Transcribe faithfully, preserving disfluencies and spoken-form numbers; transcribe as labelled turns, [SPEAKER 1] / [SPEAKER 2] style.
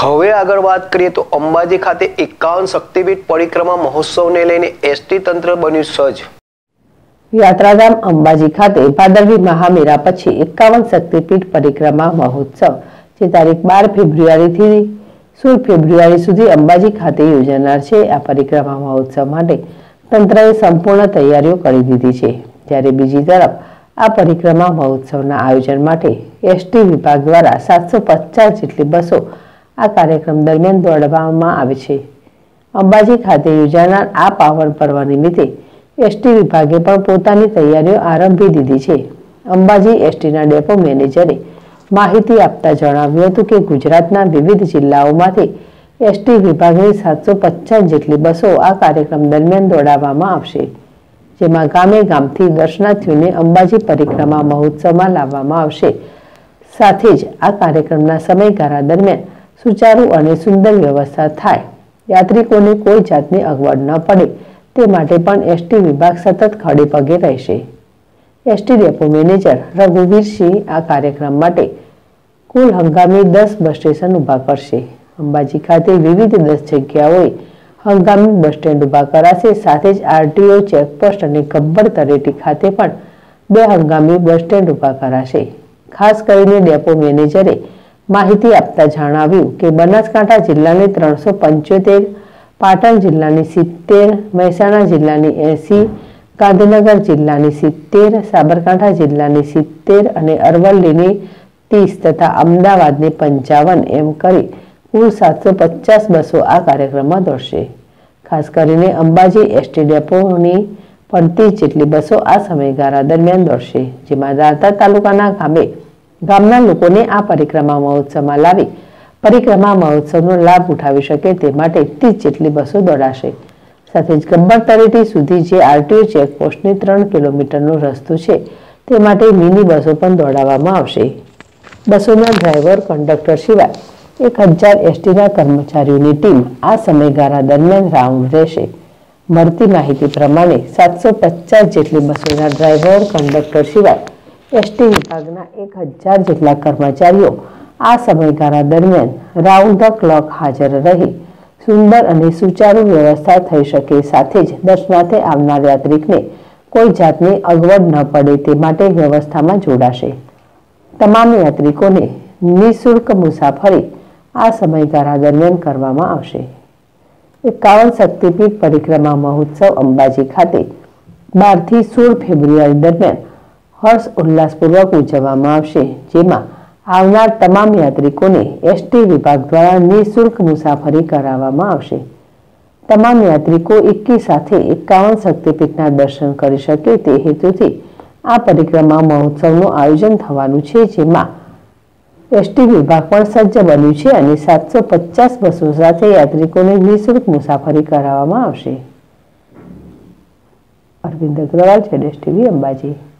[SPEAKER 1] હવે આગળ વાત કરીએ તો અંબાજી ખાતે એકાવન શક્તિપીઠ પરિક્રમા મહોત્સવને લઈને એસટી તંત્ર બન્યું સજ્જ।
[SPEAKER 2] યાત્રાધામ અંબાજી ખાતે ભાદરવી મહામેળા પછી એકાવન શક્તિપીઠ પરિક્રમા મહોત્સવ જે તારીખ બાર ફેબ્રુઆરીથી સોળ ફેબ્રુઆરી સુધી અંબાજી ખાતે યોજાનાર છે। આ પરિક્રમા મહોત્સવ માટે તંત્રએ સંપૂર્ણ તૈયારીઓ કરી દીધી છે, જ્યારે બીજી તરફ આ પરિક્રમા મહોત્સવના આયોજન માટે એસટી વિભાગ દ્વારા સાતસો પચાસ જેટલી બસો આ કાર્યક્રમ દરમિયાન દોડાવવામાં આવે છે। અંબાજી ખાતે યોજાનાર આ પાવન પર્વ નિમિત્તે એસટી વિભાગે પણ પોતાની તૈયારીઓ આરંભી દીધી છે। અંબાજી એસટીના ડેપો મેનેજરે માહિતી આપતા જણાવ્યું હતું કે ગુજરાતના વિવિધ જિલ્લાઓમાંથી એસટી વિભાગની સાતસો પચાસ જેટલી બસો આ કાર્યક્રમ દરમિયાન દોડાવવામાં આવશે, જેમાં ગામે ગામથી દર્શનાર્થીઓને અંબાજી પરિક્રમા મહોત્સવમાં લાવવામાં આવશે। સાથે જ આ કાર્યક્રમના સમયગાળા દરમિયાન સુચારુ અને સુંદર વ્યવસ્થા થાય, યાત્રિકોને કોઈ જાતની અગવડ ન પડે તે માટે પણ એસટી વિભાગ સતત ખડે પગે રહેશે। એસટી ડેપો મેનેજર રઘુવીરસિંહ આ કાર્યક્રમ માટે કુલ હંગામી દસ બસ સ્ટેશન ઊભા કરશે। અંબાજી ખાતે વિવિધ દસ જગ્યાઓએ હંગામી બસ સ્ટેન્ડ ઊભા કરાશે। સાથે જ આરટીઓ ચેકપોસ્ટ અને ગબ્બર તળેટી ખાતે પણ બે હંગામી બસ સ્ટેન્ડ ઊભા કરાશે। ખાસ કરીને ડેપો મેનેજરે માહિતી આપતા જણાવ્યું કે બનાસકાંઠા જિલ્લાની ત્રણસો પંચોતેર, પાટણ જિલ્લાની સિત્તેર, મહેસાણા જિલ્લાની એસી, ગાંધીનગર જિલ્લાની સિત્તેર, સાબરકાંઠા જિલ્લાની સિત્તેર અને અરવલ્લીની ત્રીસ તથા અમદાવાદની પંચાવન એમ કરી કુલ સાતસો પચાસ બસો આ કાર્યક્રમમાં દોડશે। ખાસ કરીને અંબાજી એસટી ડેપોની પણ ત્રીસ જેટલી બસો આ સમયગાળા દરમિયાન દોડશે, જેમાં દાંતા તાલુકાના ગામે ગામના લોકોને આ પરિક્રમા મહોત્સવમાં લાવી પરિક્રમા મહોત્સવનો લાભ ઉઠાવી શકે તે માટે ત્રીસ જેટલી બસો દોડાશે। સાથે જ ગબ્બર તળેટી સુધી જે આરટીઓ ચેકપોસ્ટની ત્રણ કિલોમીટરનો રસ્તો છે તે માટે મિની બસો પણ દોડાવવામાં આવશે। બસોના ડ્રાઈવર, કંડક્ટર સિવાય એક હજાર એસટીના કર્મચારીઓની ટીમ આ સમયગાળા દરમિયાન રાઉન્ડ રહેશે। મળતી માહિતી પ્રમાણે સાતસો પચાસ જેટલી બસોના ડ્રાઈવર, કંડક્ટર સિવાય એસટી વિભાગના એક હજાર જેટલા કર્મચારીઓ આ સમયગાળા દરમિયાન રાઉન્ડ ધ ક્લોક હાજર રહી સુંદર અને સુચારુ વ્યવસ્થા થઈ શકે, સાથે જ દર્શનાર્થે આવનાર યાત્રિકને કોઈ જાતની અગવડ ન પડે તે માટે વ્યવસ્થામાં જોડાશે। તમામ યાત્રિકોને નિઃશુલ્ક મુસાફરી આ સમયગાળા દરમિયાન કરવામાં આવશે। એકાવન શક્તિપીઠ પરિક્રમા મહોત્સવ અંબાજી ખાતે બારથી સોળ ફેબ્રુઆરી દરમિયાન હર્ષ ઉલ્લાસપૂર્વક ઉજવવામાં આવશે, જેમાં આવનાર તમામ યાત્રિકોને એસટી વિભાગ દ્વારા નિઃશુલ્ક મુસાફરી કરાવવામાં આવશે। તમામ યાત્રિકો એકી સાથે એકાવન શક્તિપીઠના દર્શન કરી શકે તે હેતુથી આ પરિક્રમા મહોત્સવનું આયોજન થવાનું છે, જેમાં એસટી વિભાગ પણ સજ્જ બન્યું છે અને સાતસો પચાસ બસો સાથે યાત્રિકોને નિઃશુલ્ક મુસાફરી કરાવવામાં આવશે। અરવિંદ અગ્રવાલ, જેડેશ ટીવી, અંબાજી।